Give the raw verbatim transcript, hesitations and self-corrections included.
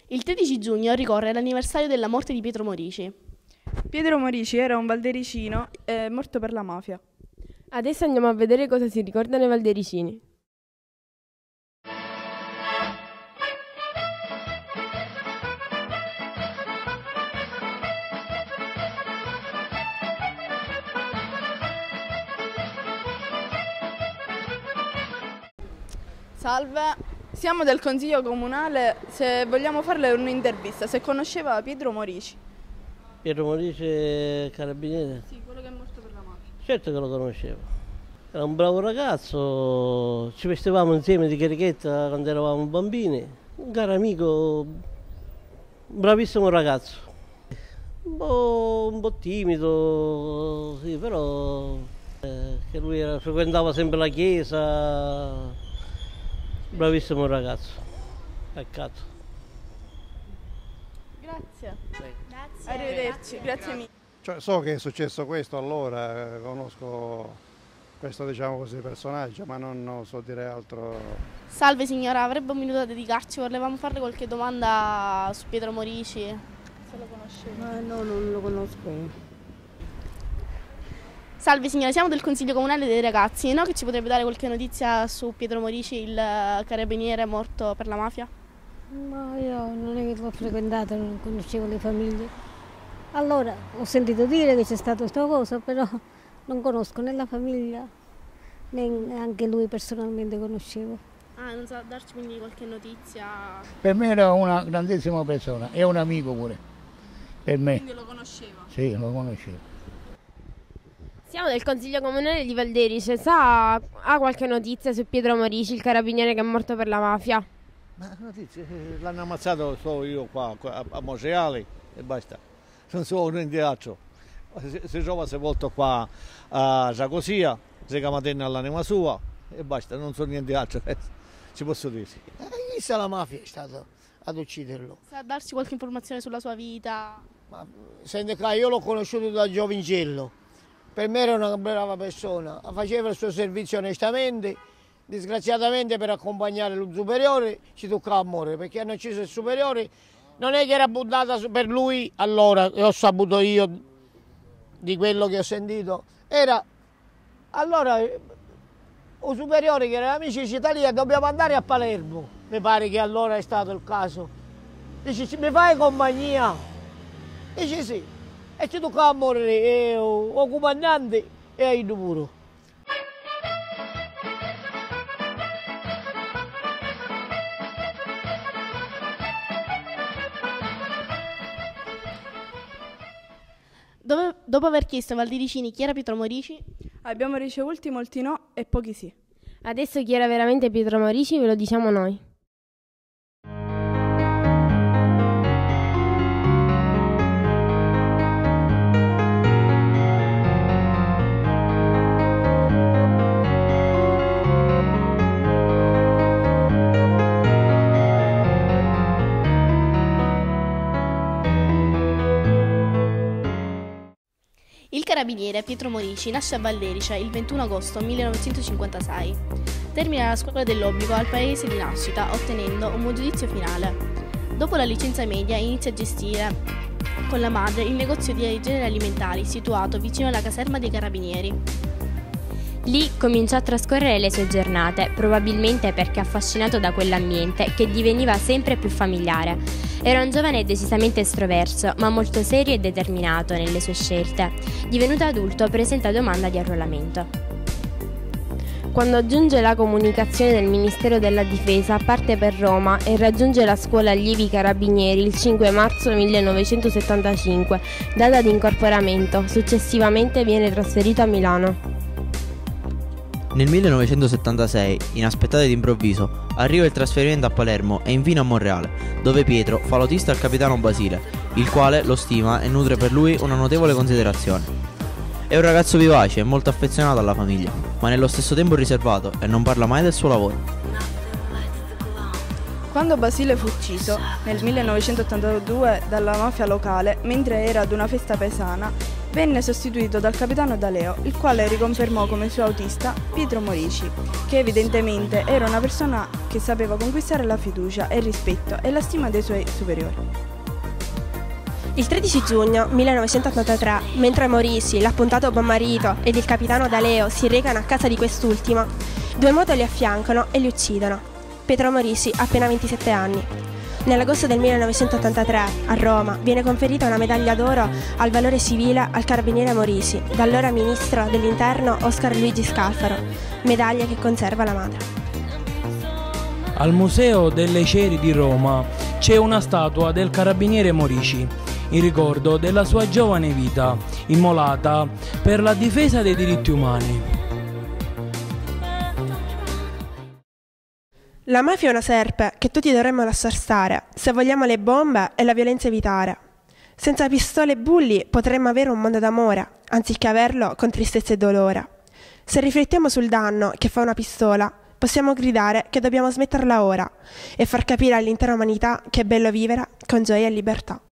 Il tredici giugno ricorre l'anniversario della morte di Pietro Morici. Pietro Morici era un valdericino eh, morto per la mafia. Adesso andiamo a vedere cosa si ricordano i valdericini. Salve, siamo del Consiglio Comunale, se vogliamo farle un'intervista, se conosceva Pietro Morici. Pietro Morici carabiniere? Sì, quello che è morto per la mafia. Certo che lo conoscevo. Era un bravo ragazzo, ci vestivamo insieme di cherichetta quando eravamo bambini. Un caro amico, un bravissimo ragazzo. Un po', un po' timido, sì, però eh, che lui era, frequentava sempre la chiesa. Bravissimo ragazzo, peccato. Grazie. Grazie. Arrivederci, grazie mille. Cioè, so che è successo questo allora, conosco questo diciamo così personaggio, ma non, non so dire altro. Salve signora, avrebbe un minuto da dedicarci, volevamo farle qualche domanda su Pietro Morici. Se lo conosceva. Ma no, non lo conosco. Salve signora, siamo del Consiglio Comunale dei Ragazzi, no? Che ci potrebbe dare qualche notizia su Pietro Morici, il carabiniere morto per la mafia? Ma io non è che l'ho frequentato, non conoscevo le famiglie. Allora, ho sentito dire che c'è stata questa cosa, però non conosco né la famiglia, né anche lui personalmente conoscevo. Ah, non sa darci quindi qualche notizia? Per me era una grandissima persona, è un amico pure, per me. Quindi lo conosceva? Sì, lo conoscevo. Siamo del Consiglio Comunale di Valderice, sa, ha qualche notizia su Pietro Morici, il carabiniere che è morto per la mafia? Ma notizie, l'hanno ammazzato solo io qua a, a Monreale e basta, non so niente altro. Si, si trova sepolto qua a Giacosia, Zega Materna all'anima sua e basta, non so niente altro, ci posso dire. Eh, chissà la mafia è stata ad ucciderlo. Sa darci qualche informazione sulla sua vita? Ma, senti qua, io l'ho conosciuto da giovincello. Per me era una brava persona, faceva il suo servizio onestamente, disgraziatamente per accompagnare lo superiore ci toccava morire, perché hanno ucciso il superiore, non è che era buttata per lui allora, e ho saputo io di quello che ho sentito, era allora un superiore che era amici italiani, dobbiamo andare a Palermo, mi pare che allora è stato il caso, dice mi fai compagnia? Dice sì. E ci toccava morire e o comandante e ai pure. Dove, dopo aver chiesto ai valdiricini chi era Pietro Morici, Abbiamo ricevuto molti no e pochi sì. Adesso chi era veramente Pietro Morici ve lo diciamo noi. il carabiniere Pietro Morici nasce a Valderice il ventuno agosto millenovecentocinquantasei. Termina la scuola dell'obbligo al paese di nascita, ottenendo un buon giudizio finale. Dopo la licenza media inizia a gestire con la madre il negozio di generi alimentari situato vicino alla caserma dei carabinieri. Lì cominciò a trascorrere le sue giornate, probabilmente perché affascinato da quell'ambiente che diveniva sempre più familiare. Era un giovane decisamente estroverso, ma molto serio e determinato nelle sue scelte. Divenuto adulto, presenta domanda di arruolamento. Quando giunge la comunicazione del Ministero della Difesa, parte per Roma e raggiunge la scuola allievi carabinieri il cinque marzo millenovecentosettantacinque, data di incorporamento. Successivamente viene trasferito a Milano. Nel millenovecentosettantasei, inaspettato ed improvviso, arriva il trasferimento a Palermo e infine a Monreale, dove Pietro fa l'autista al capitano Basile, il quale lo stima e nutre per lui una notevole considerazione. È un ragazzo vivace e molto affezionato alla famiglia, ma nello stesso tempo riservato e non parla mai del suo lavoro. Quando Basile fu ucciso, nel millenovecentottantadue, dalla mafia locale, mentre era ad una festa paesana, venne sostituito dal capitano D'Aleo, il quale riconfermò come suo autista Pietro Morici, che evidentemente era una persona che sapeva conquistare la fiducia e il rispetto e la stima dei suoi superiori. Il tredici giugno millenovecentottantatré, mentre Morici, l'appuntato buon marito ed il capitano D'Aleo si recano a casa di quest'ultimo, due moto li affiancano e li uccidono. Pietro Morici ha appena ventisette anni. Nell'agosto del millenovecentottantatré, a Roma, viene conferita una medaglia d'oro al valore civile al carabiniere Morici, dall'allora ministro dell'Interno Oscar Luigi Scalfaro, medaglia che conserva la madre. Al Museo delle Ceri di Roma c'è una statua del carabiniere Morici, in ricordo della sua giovane vita, immolata per la difesa dei diritti umani. La mafia è una serpe che tutti dovremmo lasciar stare, se vogliamo le bombe e la violenza evitare. Senza pistole e bulli potremmo avere un mondo d'amore, anziché averlo con tristezza e dolore. Se riflettiamo sul danno che fa una pistola, possiamo gridare che dobbiamo smetterla ora e far capire all'intera umanità che è bello vivere con gioia e libertà.